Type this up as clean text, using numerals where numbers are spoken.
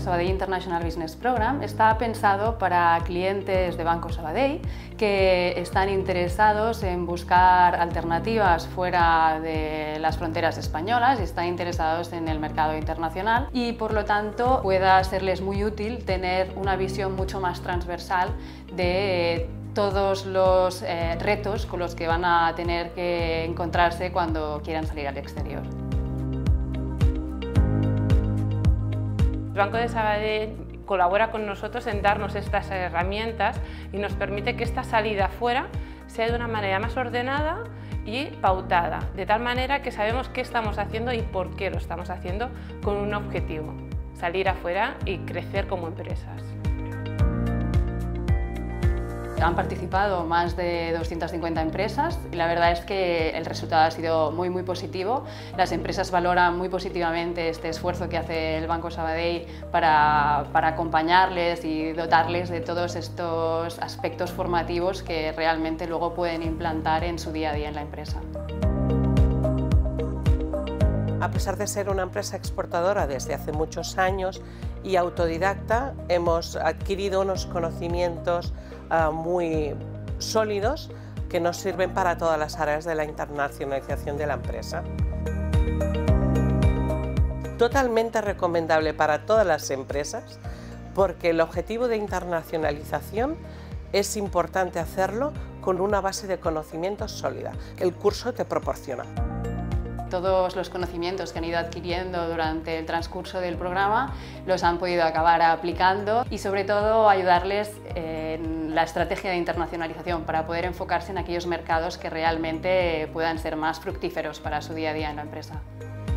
Sabadell International Business Program está pensado para clientes de Banco Sabadell que están interesados en buscar alternativas fuera de las fronteras españolas y están interesados en el mercado internacional, y por lo tanto pueda serles muy útil tener una visión mucho más transversal de todos los retos con los que van a tener que encontrarse cuando quieran salir al exterior. El Banco de Sabadell colabora con nosotros en darnos estas herramientas y nos permite que esta salida fuera sea de una manera más ordenada y pautada, de tal manera que sabemos qué estamos haciendo y por qué lo estamos haciendo, con un objetivo: salir afuera y crecer como empresas. Han participado más de 250 empresas y la verdad es que el resultado ha sido muy positivo. Las empresas valoran muy positivamente este esfuerzo que hace el Banco Sabadell para acompañarles y dotarles de todos estos aspectos formativos que realmente luego pueden implantar en su día a día en la empresa. A pesar de ser una empresa exportadora desde hace muchos años y autodidacta, hemos adquirido unos conocimientos muy sólidos que nos sirven para todas las áreas de la internacionalización de la empresa. Totalmente recomendable para todas las empresas, porque el objetivo de internacionalización es importante hacerlo con una base de conocimientos sólida. El curso te proporciona. Todos los conocimientos que han ido adquiriendo durante el transcurso del programa los han podido acabar aplicando y sobre todo ayudarles en la estrategia de internacionalización para poder enfocarse en aquellos mercados que realmente puedan ser más fructíferos para su día a día en la empresa.